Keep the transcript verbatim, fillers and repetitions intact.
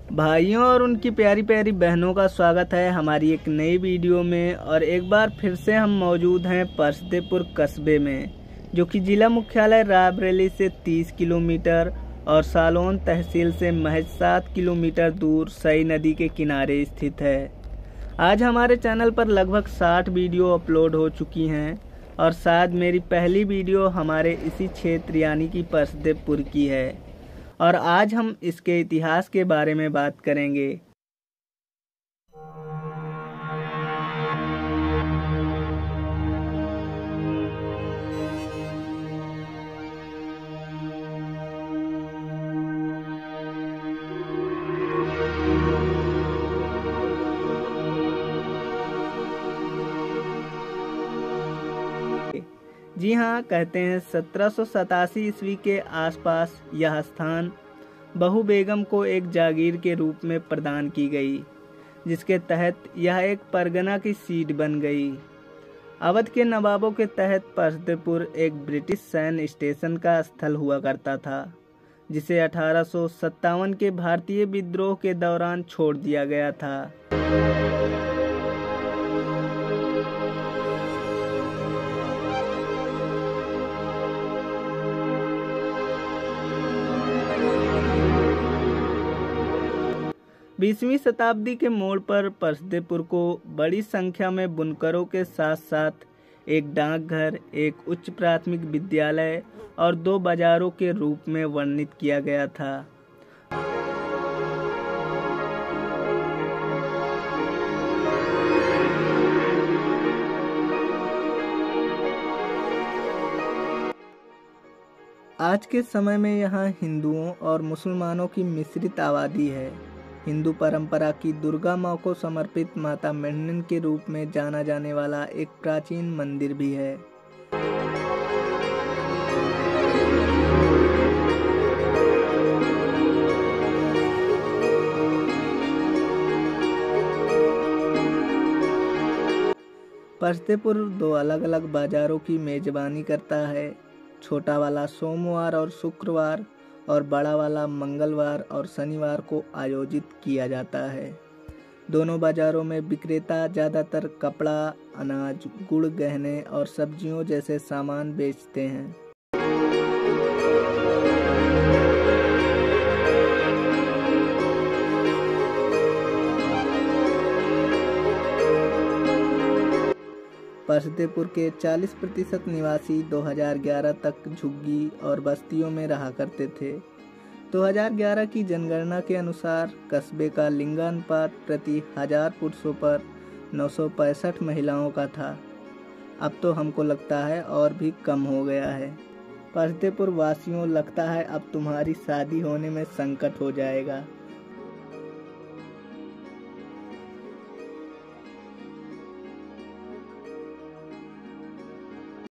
भाइयों और उनकी प्यारी प्यारी बहनों का स्वागत है हमारी एक नई वीडियो में। और एक बार फिर से हम मौजूद हैं परसदेपुर कस्बे में, जो कि जिला मुख्यालय रायबरेली से तीस किलोमीटर और सालोन तहसील से महज सात किलोमीटर दूर सई नदी के किनारे स्थित है। आज हमारे चैनल पर लगभग साठ वीडियो अपलोड हो चुकी हैं और शायद मेरी पहली वीडियो हमारे इसी क्षेत्र यानी कि परसदेपुर की है। और आज हम इसके इतिहास के बारे में बात करेंगे। जी हाँ, कहते हैं सत्रह सौ सतासी ईस्वी के आसपास यह स्थान बहू बेगम को एक जागीर के रूप में प्रदान की गई, जिसके तहत यह एक परगना की सीट बन गई। अवध के नवाबों के तहत परसदेपुर एक ब्रिटिश सैन्य स्टेशन का स्थल हुआ करता था, जिसे अठारह सौ सत्तावन के भारतीय विद्रोह के दौरान छोड़ दिया गया था। बीसवीं शताब्दी के मोड़ पर परसदेपुर को बड़ी संख्या में बुनकरों के साथ साथ एक डाकघर, एक उच्च प्राथमिक विद्यालय और दो बाजारों के रूप में वर्णित किया गया था। आज के समय में यहाँ हिंदुओं और मुसलमानों की मिश्रित आबादी है। हिंदू परंपरा की दुर्गा माँ को समर्पित माता मेंढन के रूप में जाना जाने वाला एक प्राचीन मंदिर भी है। परसदेपुर दो अलग अलग बाजारों की मेजबानी करता है। छोटा वाला सोमवार और शुक्रवार और बड़ा वाला मंगलवार और शनिवार को आयोजित किया जाता है। दोनों बाजारों में विक्रेता ज़्यादातर कपड़ा, अनाज, गुड़, गहने और सब्जियों जैसे सामान बेचते हैं। परसदेपुर के चालीस प्रतिशत निवासी दो हज़ार ग्यारह तक झुग्गी और बस्तियों में रहा करते थे। दो हज़ार ग्यारह की जनगणना के अनुसार कस्बे का लिंगानुपात प्रति हजार पुरुषों पर नौ सौ पैंसठ महिलाओं का था। अब तो हमको लगता है और भी कम हो गया है। परसदेपुर वासियों, लगता है अब तुम्हारी शादी होने में संकट हो जाएगा।